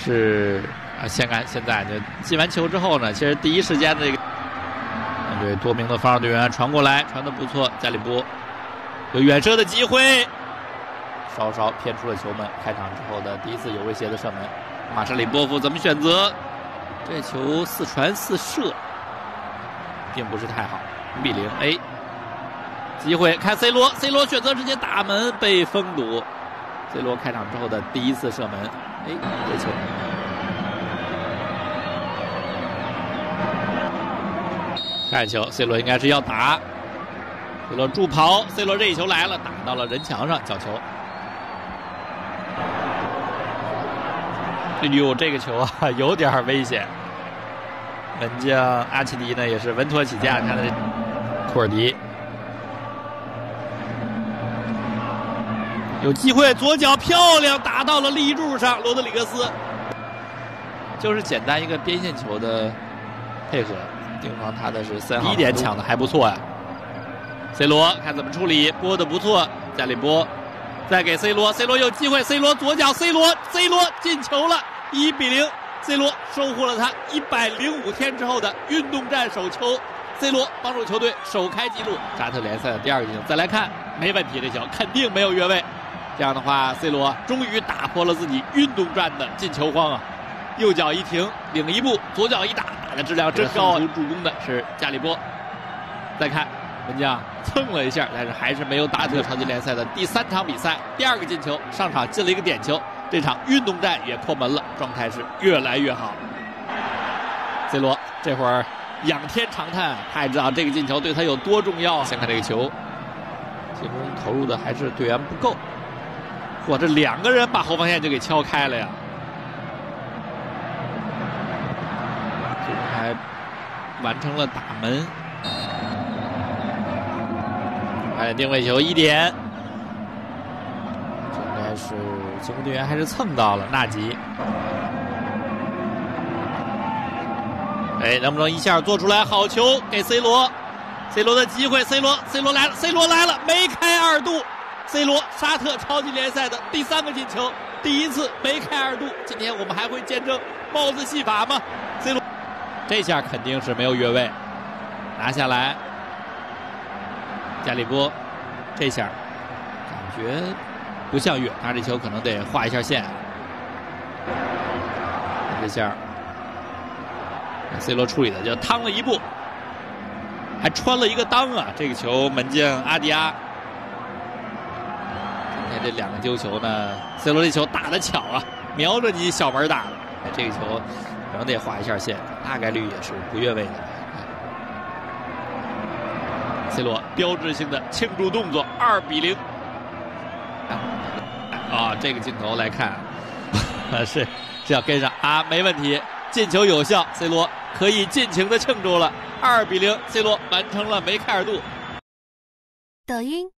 是先看现在就进完球之后呢，其实第一时间的这个面对多名的防守队员传过来，传得不错，加里波有远射的机会，稍稍偏出了球门。开场之后的第一次有威胁的射门，马什里波夫怎么选择？这球4传4射，并不是太好。0-0，机会看 C 罗选择直接打门被封堵。C 罗开场之后的第一次射门，这球。看球 ，C 罗应该是要打 ，C 罗助跑 ，C 罗这一球来了，打到了人墙上，角球。哎呦，这个球啊，有点危险。门将阿奇迪呢也是稳妥起驾，看这库尔迪有机会，左脚漂亮打到了立柱上，罗德里格斯就是简单一个边线球的配合。盯防他的是3号，第一点抢的还不错呀。C 罗看怎么处理，拨的不错，加里波再给 C 罗有机会 ，C 罗左脚 ，C 罗进球了，1-0。C 罗收获了他105天之后的运动战首球 ，C 罗帮助球队首开纪录。沙特联赛的第2个进球，再来看，没问题，这球肯定没有越位。这样的话 ，C 罗终于打破了自己运动战的进球荒啊！右脚一停，领一步，左脚一打，打的质量真高啊！助攻的是加里波。再看门将蹭了一下，但是还是没有打破超级联赛的第3场比赛第2个进球，上场进了一个点球。这场运动战也破门了，状态是越来越好。C 罗这会儿仰天长叹，他也知道这个进球对他有多重要。先看这个球，进攻投入的还是队员不够。哇，这2个人把后防线就给敲开了呀！还完成了打门，定位球1点。应该是进攻队员还是蹭到了纳吉。能不能一下做出来好球给 C 罗的机会 ，C 罗来了，梅开2度。C 罗沙特超级联赛的第3个进球，第一次梅开2度。今天我们还会见证帽子戏法吗 ？C 罗这下肯定是没有越位，拿下来。加里波这下感觉不像越，他这球可能得画一下线。这下 C 罗处理的就趟了一步，还穿了一个裆啊！这个球门将阿迪亚。今天这2个丢球呢 ，C 罗这球打得巧啊，瞄着你小门打的。这个球可能得画一下线，大概率也是不越位的。C 罗标志性的庆祝动作，2-0。这个镜头来看，是要跟上啊，没问题，进球有效 ，C 罗可以尽情的庆祝了，2-0，C 罗完成了梅开2度。 抖音。